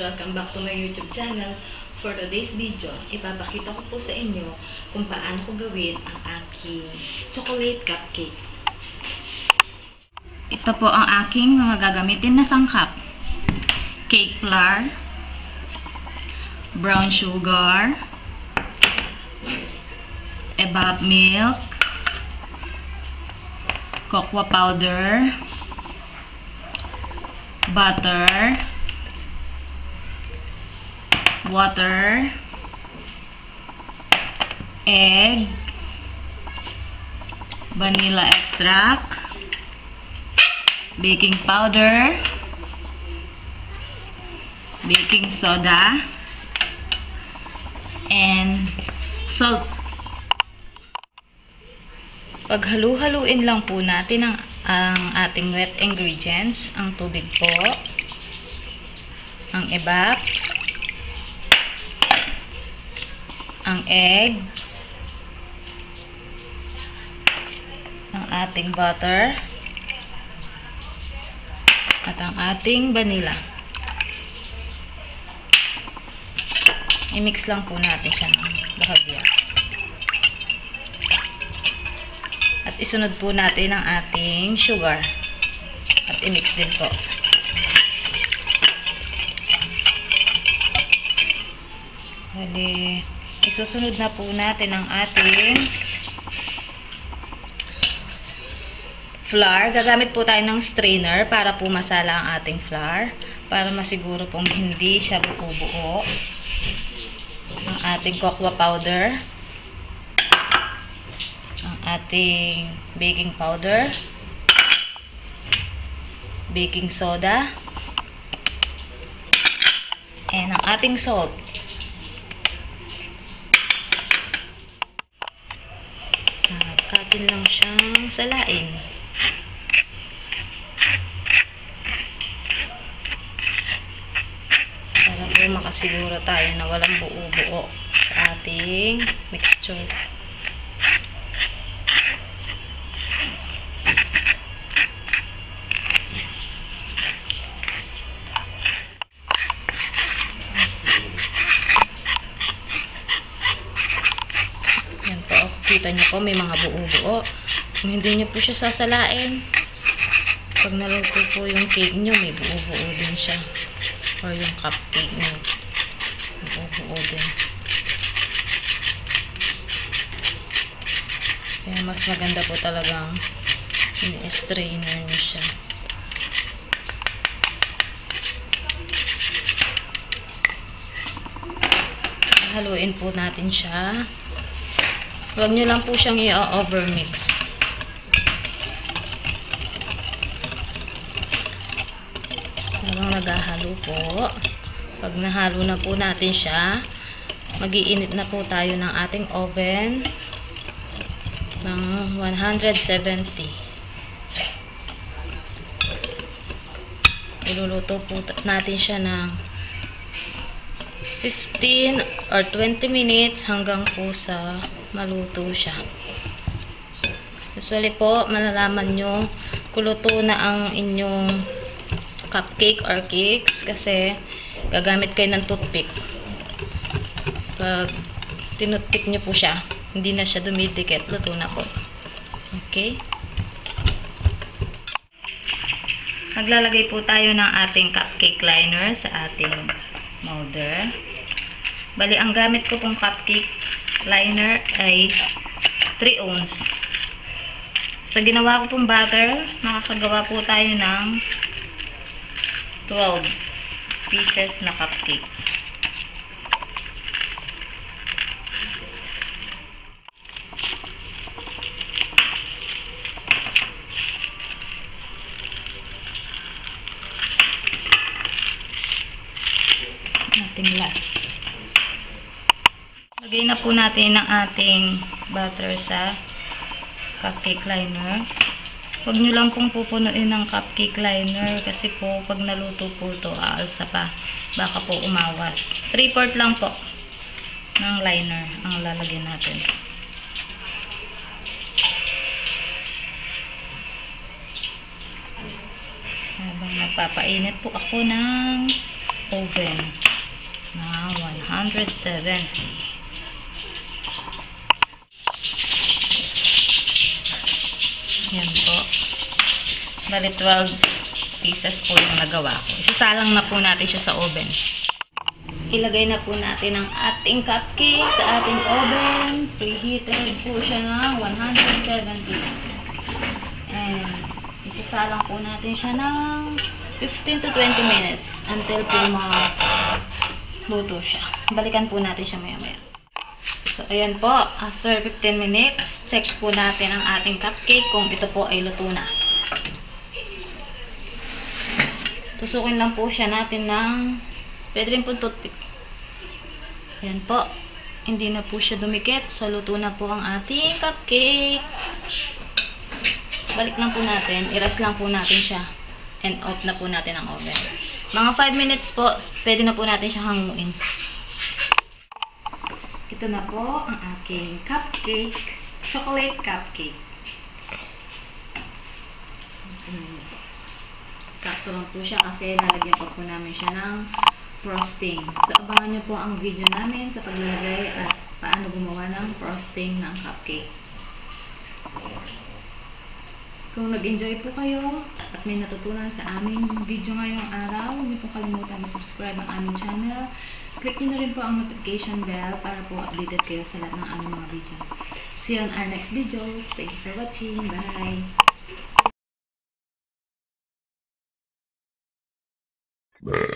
Welcome back to my YouTube channel. For today's video, ipapakita ko po sa inyo kung paano ko gawin ang aking chocolate cupcake. Ito po ang aking mga gagamitin na sangkap. Cake flour, brown sugar, evap milk, cocoa powder, butter, water, egg, vanilla extract, baking powder, baking soda, and salt. Paghalu-haluin lang po natin ang ating wet ingredients, ang tubig po, ang evap, ang egg, ang ating butter, at ang ating vanilla. I-mix lang po natin siya ng bahagya. At isunod po natin ang ating sugar. At i-mix din po. Bali, isusunod na po natin ang ating flour. Gagamit po tayo ng strainer para po masala ang ating flour. Para masiguro pong hindi siya buo-buo. Ang ating cocoa powder. Ang ating baking powder, baking soda, and ang ating salt. At atin lang siyang salain. Para po makasiguro tayo na walang buo-buo sa ating mixture. Kita niyo po, may mga buo-buo. Kung hindi niyo po siya sasalain, pag naluto po yung cake niyo, may buo-buo din siya. Or yung cupcake niyo, buo-buo din. Kaya mas maganda po talagang i-strainer niyo siya. Haluin po natin siya. Huwag nyo lang po siyang i-overmix. Habang naghahalo po, pag nahalo na po natin siya, mag-iinit na po tayo ng ating oven ng 170. Iluluto po natin siya ng 15 or 20 minutes hanggang po sa maluto siya. Usually po, malalaman nyo kung luto na ang inyong cupcake or cakes kasi gagamit kayo ng toothpick. Pag tinutpick nyo po siya, hindi na siya dumidikit, luto na po. Okay? Maglalagay po tayo ng ating cupcake liner sa ating molder. Bali, ang gamit ko pong cupcake liner ay 3 ounce. Sa ginawa ko pong butter, makakagawa po tayo ng 12 pieces na cupcake. Ating last. Lagay na po natin ang ating butter sa cupcake liner. Huwag nyo lang pong pupunuin ng cupcake liner kasi po pag naluto po ito, aalsa pa. Baka po umawas. 3/4 lang po ng liner ang lalagyan natin. Habang nagpapainit po ako ng oven na 170. Yan po. Bali 12 pieces po yung nagawa ko. Isasalang na po natin siya sa oven. Ilagay na po natin ang ating cupcake sa ating oven. Preheated po siya ng 170. And isasalang po natin siya ng 15 to 20 minutes until po luto siya. Balikan po natin siya maya-maya. So, ayan po. After 15 minutes, check po natin ang ating cupcake kung ito po ay luto na. Tusukin lang po siya natin ng pwede rin po toothpick. Ayan po. Hindi na po siya dumikit. So, luto na po ang ating cupcake. Balik lang po natin. I-rest lang po natin siya. And off na po natin ang oven. Mga 5 minutes po, pwede na po natin siya hanguin. Ito na po ang aking cupcake. Chocolate cupcake. Sakto lang po siya kasi lalagyan pa po namin siya ng frosting. So, abangan nyo po ang video namin sa paglalagay at paano gumawa ng frosting ng cupcake. Kung nag-enjoy po kayo at may natutunan sa aming video ngayong araw, huwag niyo po kalimutan i-subscribe ang aming channel. Click niyo na rin po ang notification bell para po updated kayo sa lahat ng aming mga video. See you on our next videos. Thank you for watching. Bye!